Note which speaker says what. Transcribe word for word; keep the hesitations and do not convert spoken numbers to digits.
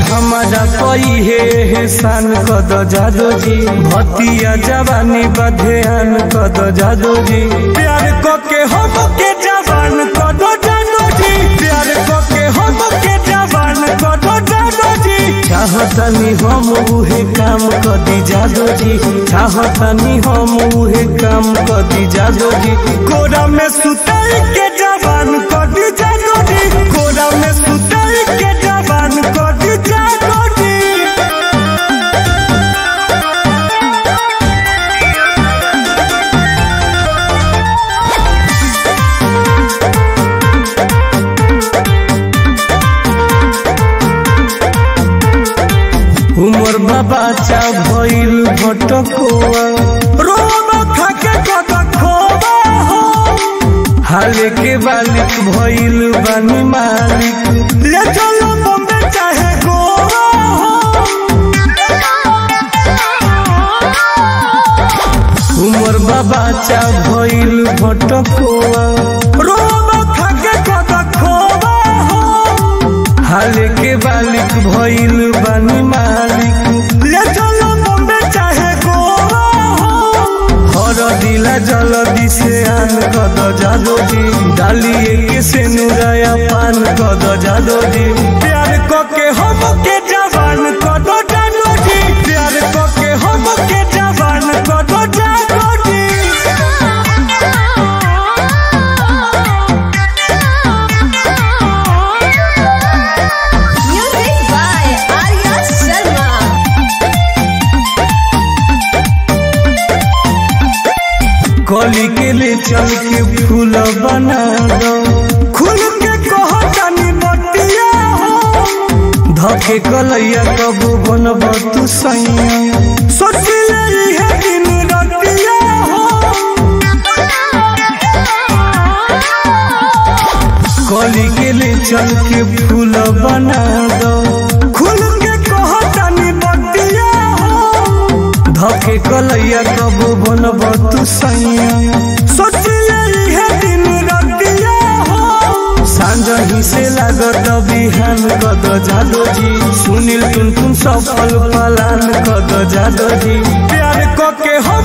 Speaker 1: हमारा कोई है एहसान कद जादो जी भतिया जवानी बध्यान कद जादो जी प्यार को के हम के जवान कद जादो जी प्यार को के हम के जवान कद जादो जी चाहतनी हम उहे काम कदी जादो जी चाहतनी हम उहे काम कदी जादो जी कोरा में सुताई के जवान कदी जादो जी कोरा में सुताई के जवान कदी जादो जी उमर बाबा चा भइल भटकोआ रोब खाके कद खोबा हो हाले के बालिक भइल बानी मालिक ले चलो बम्बे चाहे गोवा हो उमर बाबा चा भइल भटकोआ रोब खाके कद खोबा हो हाले के बालिक भइल बानी मालिक ले चलो बम्बे चाहे गोवा हो हर दिला जल्दी से आन कद जादो जी डालिए के से नुराया पान कद जादो जी प्यार को के हम के जवान कद जादो जी प्यार को के हम के जवान कद जादो जी कली के ले चल के फूल बना दो खुल के कहो जानी बतिया हो धके कलैया कब बनब तू सैया सोच ले है दिन रतिया हो कली के ले चल के फूल बना दो खुल के कहो जानी बतिया हो धके कलैया कब बनब तू सैया सोच ले है दिन रतिया हो सांझ ही से लागत बिहान कद जादो जी सुनील टुन टुन सफल पलान कद जादो जी प्यार को के हो